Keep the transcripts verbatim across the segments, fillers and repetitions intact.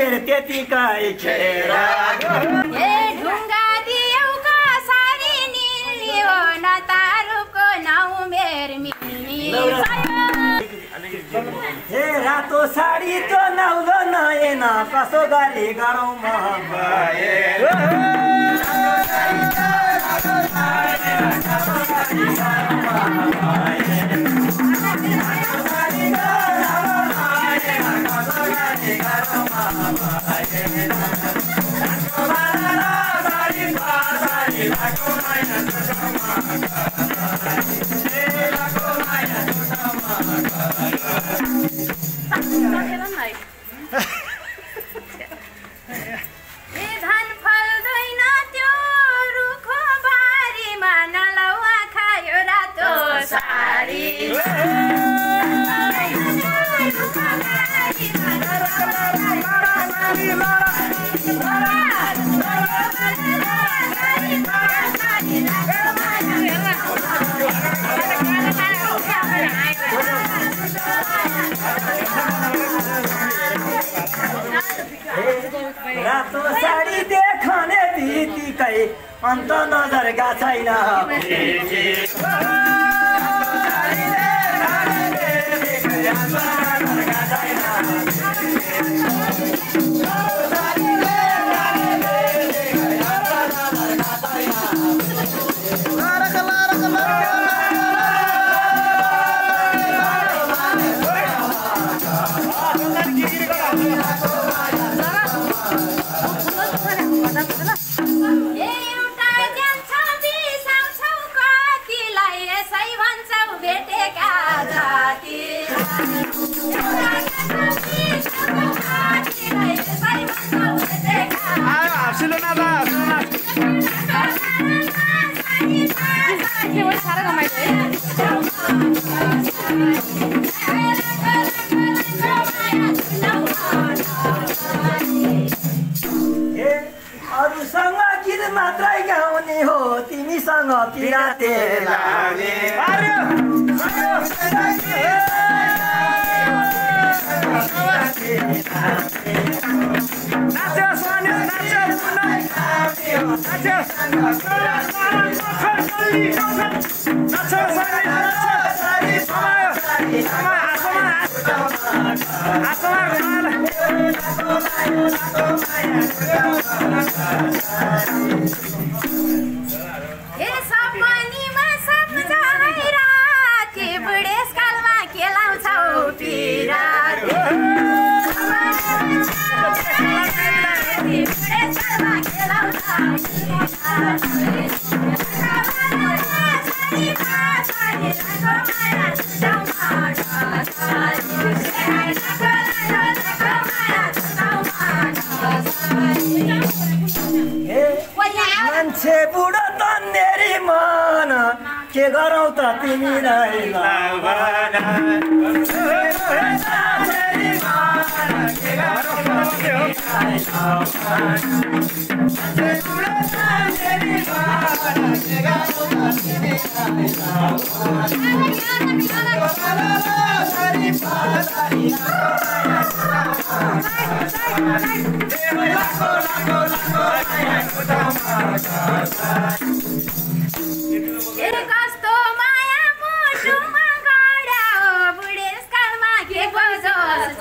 उमेर त्यतिकै खेर ए ढुङ्गा दियौ कसरी निल्यो न तारुको न उमेर मिल्ने हे रातो साडी त नौलो नएन कसो गरी गरौँ म रातो साडी देखाउने बित्तिकै अन्त नजरका छैन अरूसँग गीत मात्रै गाउने हो तिमीसँग पिराते लाग्ने मान्छे बुढो तन्नेरी मन के गरौँ त तिमीलाई कस्तो माया मुटुमा गडा हो बुढेसकालमा के बजो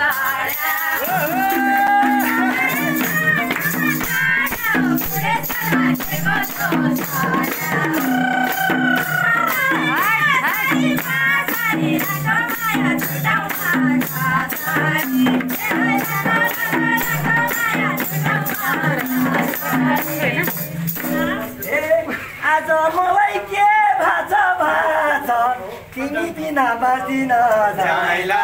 आज मलाई के भाछ भाछ तिमी बिना बाँचिन जाइला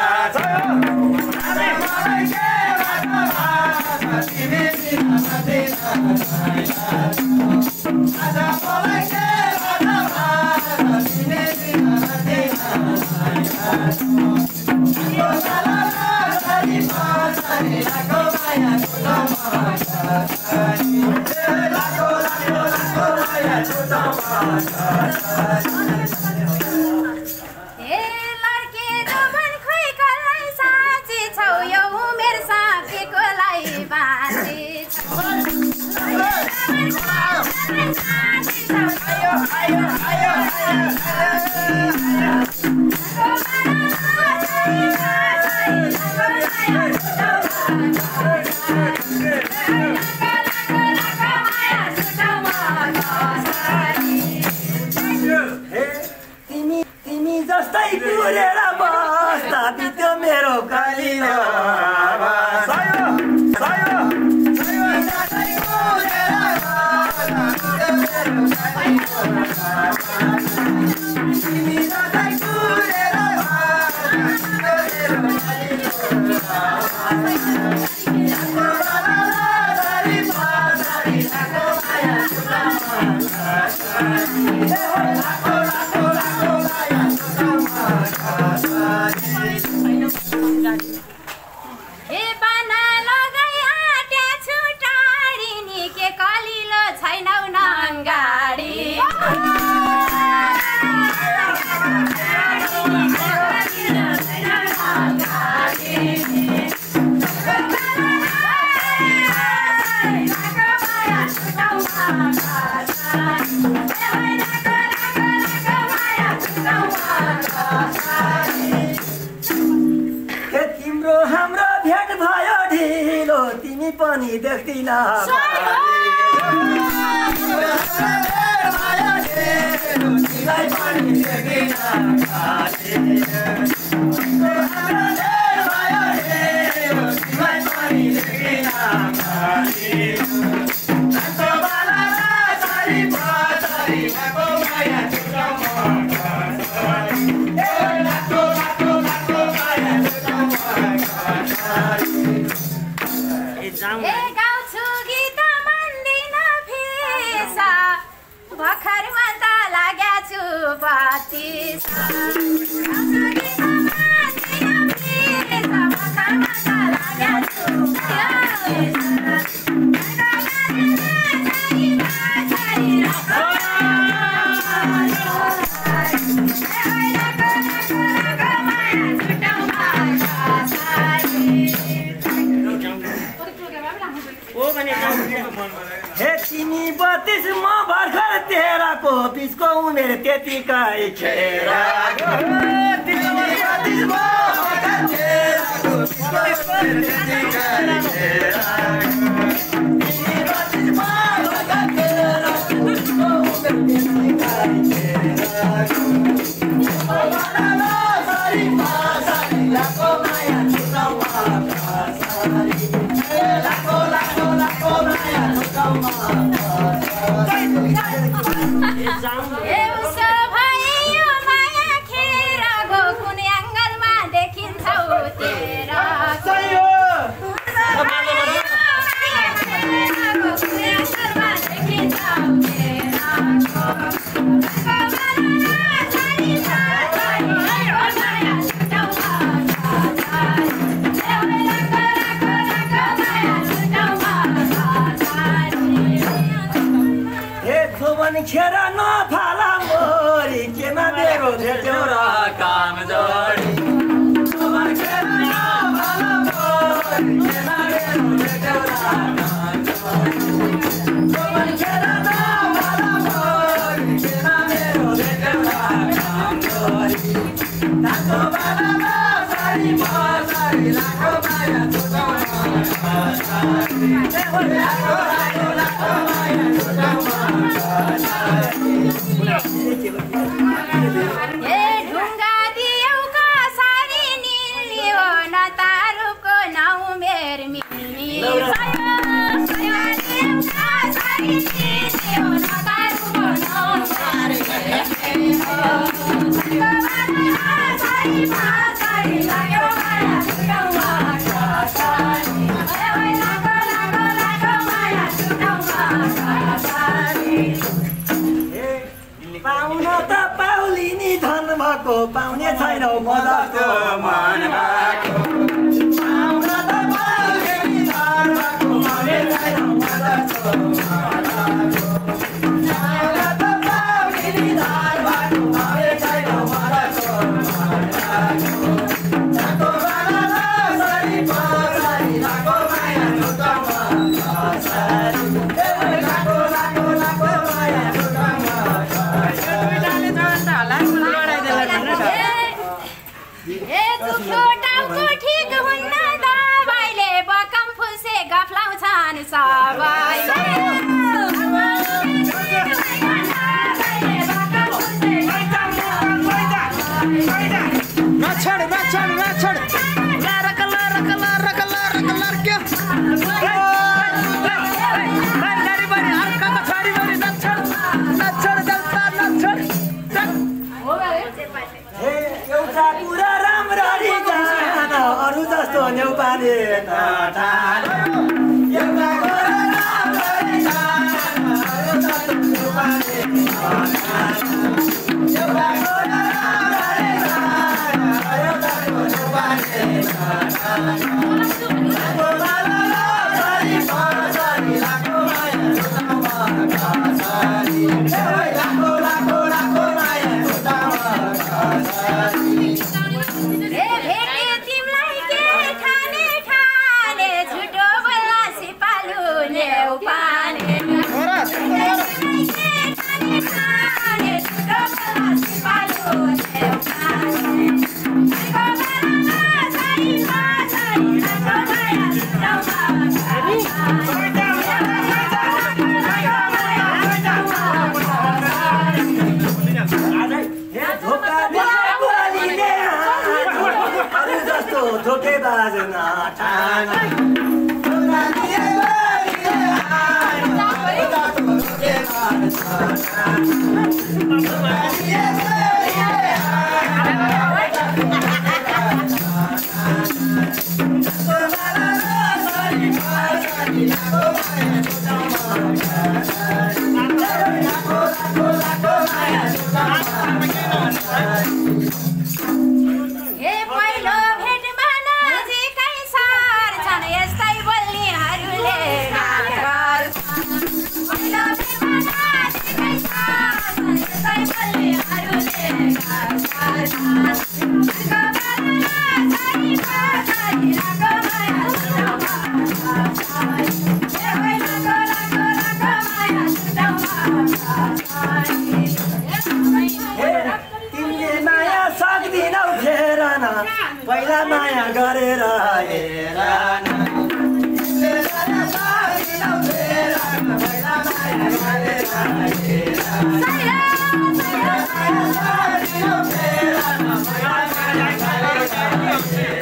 लड्के तिम्रो हाम्रो भेट भयो ढिलो तिमी पनि देख्दिन गाउँछु गीत मन्दिन फेसा भर्खरमा त लाग्या छु बत्तीसा गाउँछु गीत मन्दिन फेसा भर्खरमा त लाग्या छु हे तिमी बत्तीस म भर्खर तेह्रको बिचको उमेर त्यतिकै खेरा उसो भयो माया खेरको कुन एङ्गलमा देखिन्छौ तेरा खेर नफाला मोरी केमा मेरो भेट्यो र काम जोडी खेर नफाला मोरी केमा मेरो भेट्यो र काम जोडी खेर नफाला मोरी केमा मेरो भेट्यो र काम जोडी तातो बालामा सारी मसारी लाखो माया छुटाउन सारी लाखो लाखो लाखो माया छुटाउन ए ढुङ्गा दियौ कसरी निल्यो न तारुको नाउ मेर मिल्ने पाउन त पाउलिनी धन भएको पाउने छैनौ मजाको मन भएको पाउन त पाउलिनी धन भएको पाउने छैनौ मजाको मन भएको पाउन त पाउलिनी धन भएको पाउने छैनौ मजाको मन भएको जाको बाला सरी पसरी लाको माया छुटाउन कसरी ए लाको लाको लाको माया छुटाउन ए दुखो टाउको ठिक हुन्न दबाईले बकम फुसे गफ्लाउँछन् सबैले नछोड नछोड नछोड लारक लारक लारक लारक लारक्यो बारी बारी अर्काको छोडी बारी नछोड नछोड जल्ता नछोड हे एउटा कुरा राम्ररी जान अरू जस्तो न्यौपाने नठान एउटा कुरा राम्ररी जान अरू जस्तो न्यौपाने नठान एउटा कुरा राम्ररी जान अरू जस्तो न्यौपाने नठान लाको बाला सरी पसरी लाको माया छुटाउन कसरी ए लाको लाको लाको माया छुटाउन कसरी ए भेटे तिमीलाई के ठाने ठाने झुटो बाजुन ठान ढुङ्गा दिए बरिले आन जातो के गर्छ ढुङ्गा दिए बरिले आन ए पहिलो भेटमा नजिकै सार्छन् यस्तै बोल्नेहरूले पहिलो भेटमा नजिकै सार्छन् यस्तै तिमीले माया सक्दिनौ फेर न पहिला माया गरेर हेर न तिमीले माया सक्दिनौ फेर न पहिला माया गरेर हेर माया सक्दिनौ फेर न पहिला माया गरेर हेर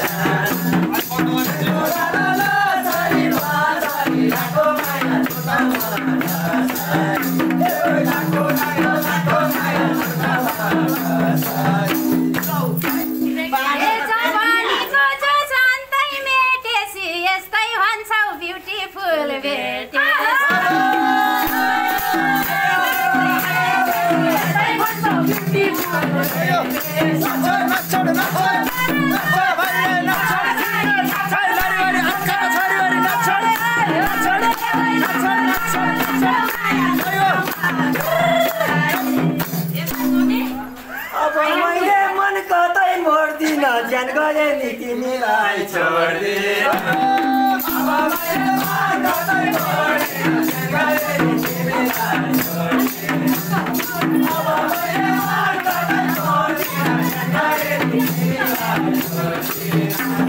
अब मैले मन कतै मोड्दिन ज्यान गरे नि तिमीलाई छोड्दिन अब मैले मन कतै मोड्दिन ज्यान गरे नि तिमीलाई छोड्दिन अब मैले मन कतै मोड्दिन ज्यान गरे नि तिमीलाई छोड्दिन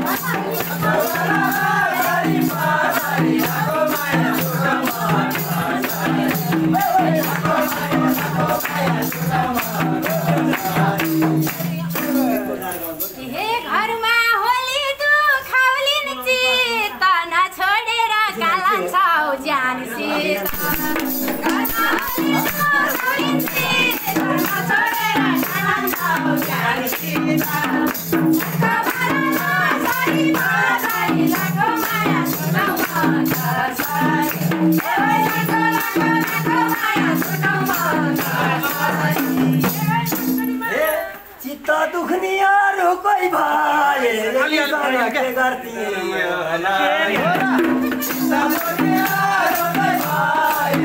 सरी पारी आको माया हे घरमा होली दुखाउलिन चित्त नछोडेर कालान्छौ ज्यान सीत घरमा होली दुखाउलिन चित्त नछोडेर कालान्छौ ज्यान सीत सरी पारी लागो माया सुनौ मन सरी लागो लागो लागो माया सुनौ मन चित्त दुख्नेहरू कोही भए के गर्थे होला चित्त दुख्नेहरू कोही भए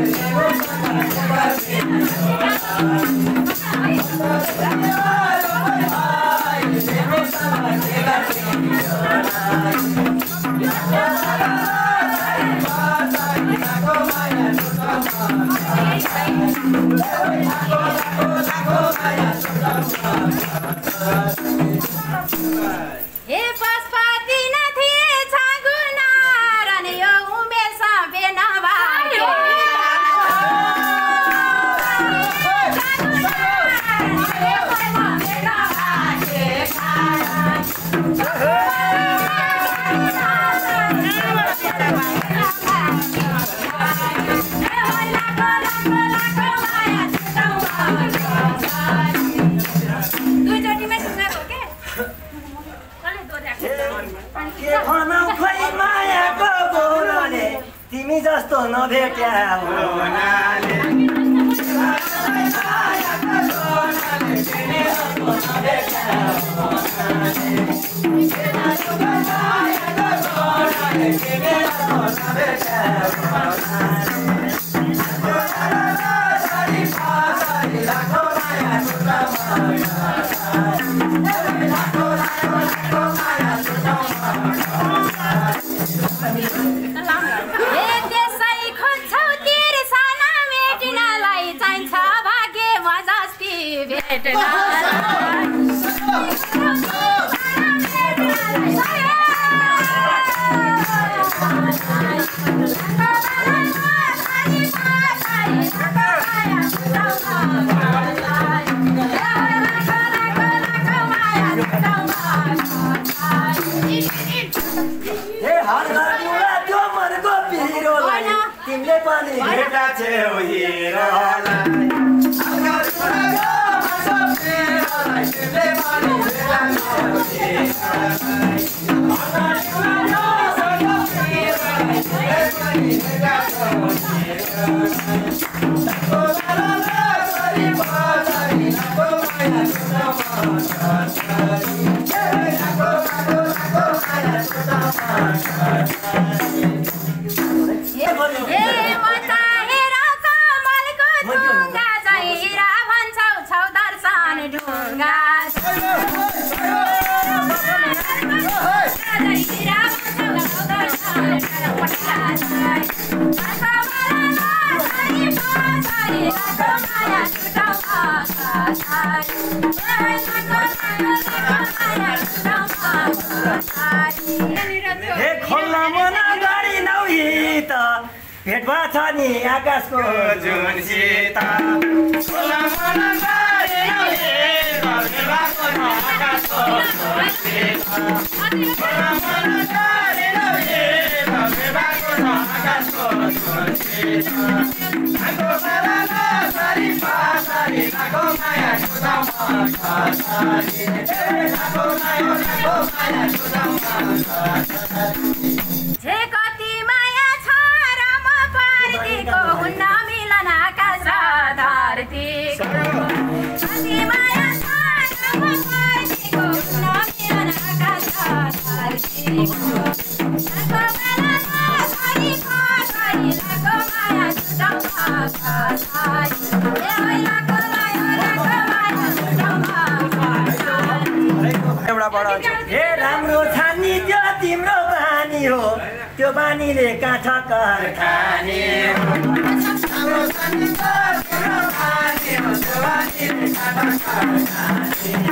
हे पशुपति नथे छागुनारन यो उमेर सबे नभाग्यो तिमी जस्तो नभेट्या हुनाले पनि भेटा छेउ हिरोलाई भेट भएछ नि आकाशको जुनसित हे राम्रो छानी त्यो तिम्रो बानी हो त्यो बानीले काठ कर खाने हो